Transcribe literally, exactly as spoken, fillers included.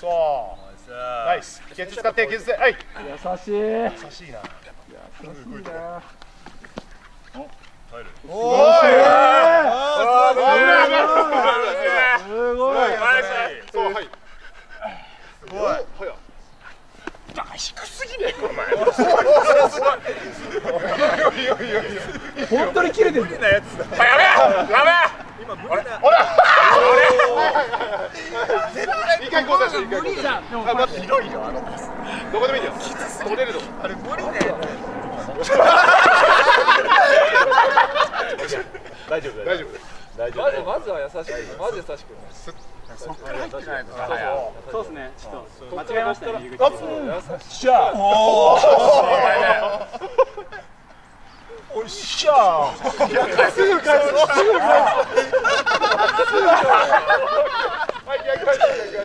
そうナイス。ケツ使ってケツで、はい。 優しい優しいな。 優しいな。 おーい。 すごい。 そうはい。すごい。低すぎねえかお前。 本当に切れてる。 無理なやつだ。やべえ。やべえ。今無理な。ほら。一回交代して一回交代して。あ、まず広いよあのパス。どこでもいいんだよ。取れるの。あれ無理だよ。大丈夫大丈夫大丈夫。 まずまずは優しく、まず優しく。 そっから入ってないと。 そうですね。ちょっと間違えましたね。入り口。 しゃあ。おお。おっしゃあ。すぐ返す。すぐ返す。